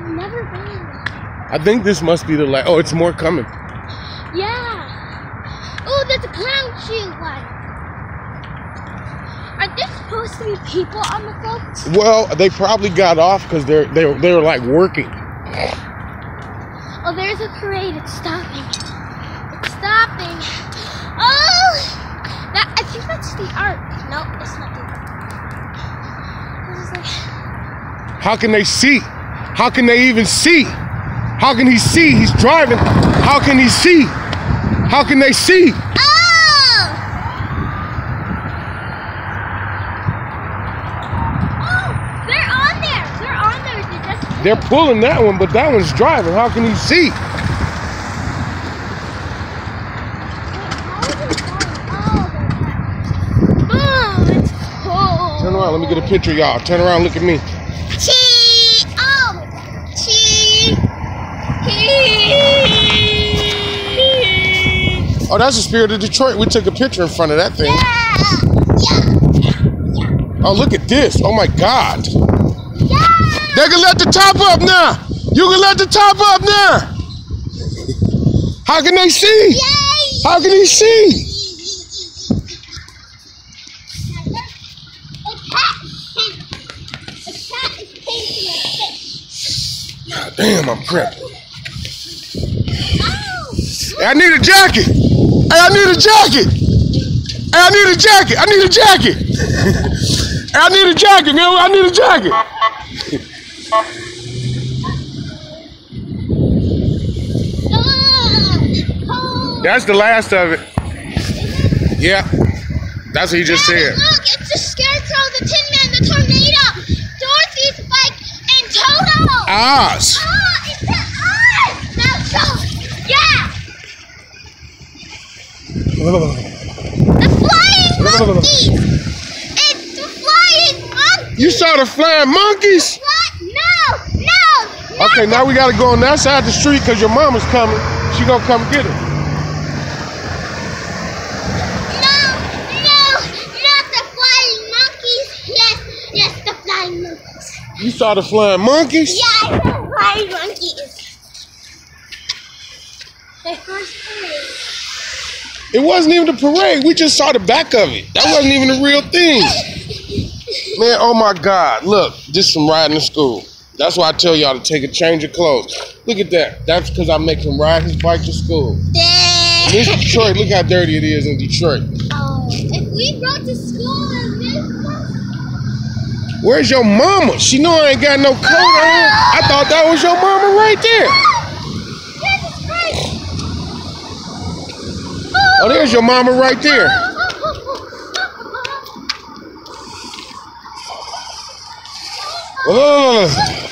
never been. I think this must be the last. Oh, it's more coming. Yeah. Oh, there's a clown shoe one. Are there supposed to be people on the boat? Well, they probably got off because they were like working. Oh, there's a parade. It's stopping. It's stopping. Oh, I think that's the Ark. Nope, it's not the Ark. This is like. How can they see? How can they even see? How can he see? He's driving. How can he see? How can they see? Oh! Oh, they're on there. They're on there. They're pulling that one, but that one's driving. How can he see? Oh, it's cold. Turn around. Let me get a picture of y'all. Turn around. Look at me. Chee! Oh! Chee! Oh, that's the Spirit of Detroit. We took a picture in front of that thing. Yeah! Oh, look at this. Oh, my God. Yeah! They can let the top up now. You can let the top up now. How can they see? Yay! How can he see? A cat is chasing a fish. God damn, I'm prepped. Oh! Hey, I need a jacket. Hey, I need a jacket. Hey, I need a jacket. I need a jacket. Hey, I need a jacket, man. I need a jacket. That's the last of it. Yeah, that's what he just said. Look, it's the Scarecrow, the Tin Man, the Tornado, Dorothy's bike, and Toto. Oz. Oh, it's the Oz. Now, so, yeah. The flying monkeys. It's the flying monkeys. You saw the flying monkeys? What? No. Okay, now we gotta go on that side of the street because your mama's coming. She gonna come get her. Yes, the flying monkeys. You saw the flying monkeys? Yeah, I saw flying monkeys. Their first parade. It wasn't even the parade. We just saw the back of it. That wasn't even the real thing. Man, oh my God. Look, this from riding to school. That's why I tell y'all to take a change of clothes. Look at that. That's because I make him ride his bike to school. And this Detroit, look how dirty it is in Detroit. Oh, if we rode to school in this one. Where's your mama? She know I ain't got no coat on. I thought that was your mama right there. Oh, there's your mama right there. Oh.